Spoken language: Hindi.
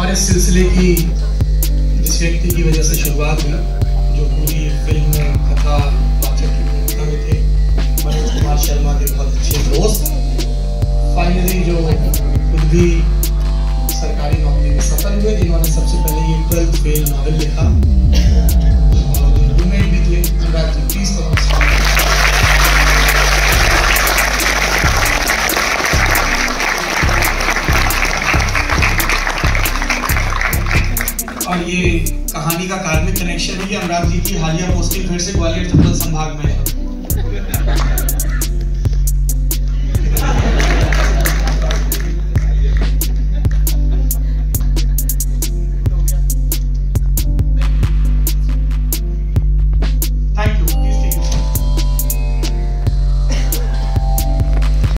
हमारे सिलसिले की जिस व्यक्ति की वजह से शुरुआत हुई, जो पूरी फिल्म कथा वाचक की भूमिका में थे, मनोज कुमार शर्मा के बहुत अच्छे दोस्त, फाइनली जो खुद भी सरकारी नौकरी में सफल हुए, जिन्होंने सबसे पहले ये 12th फेल नॉवेल लिखा और रूममेट भी थे। अनुराग जी प्लीज और ये कहानी का कार्मिक कनेक्शन है कि अनुराग जी की हालिया पोस्टिंग फिर से ग्वालियर चंबल संभाग में है।